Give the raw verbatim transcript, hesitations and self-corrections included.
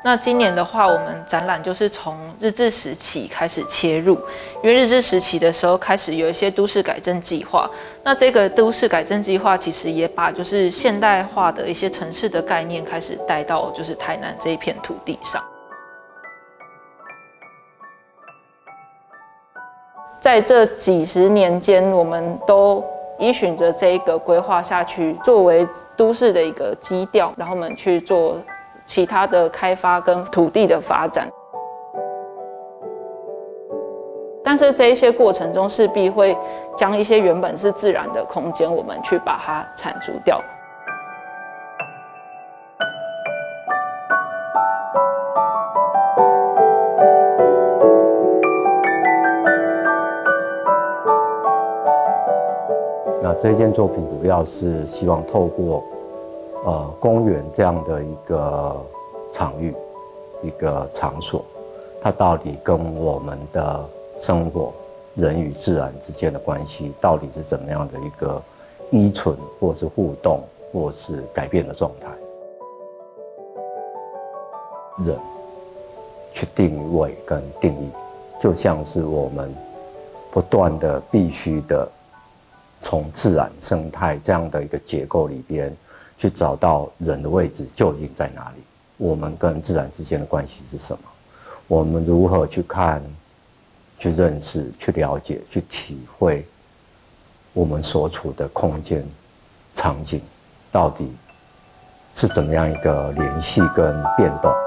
那今年的话，我们展览就是从日治时期开始切入，因为日治时期的时候开始有一些都市改正计划。那这个都市改正计划其实也把就是现代化的一些城市的概念开始带到就是台南这一片土地上。在这几十年间，我们都依循着这一个规划下去，作为都市的一个基调，然后我们去做其他的开发跟土地的发展。但是这一些过程中，势必会将一些原本是自然的空间，我们去把它铲除掉。 那这件作品主要是希望透过呃公园这样的一个场域、一个场所，它到底跟我们的生活、人与自然之间的关系，到底是怎么样的一个依存，或是互动，或是改变的状态？人去定位跟定义，就像是我们不断的、必须的。从自然生态这样的一个结构里边，去找到人的位置究竟在哪里？我们跟自然之间的关系是什么？我们如何去看、去认识、去了解、去体会我们所处的空间、场景到底是怎么样一个联系跟变动？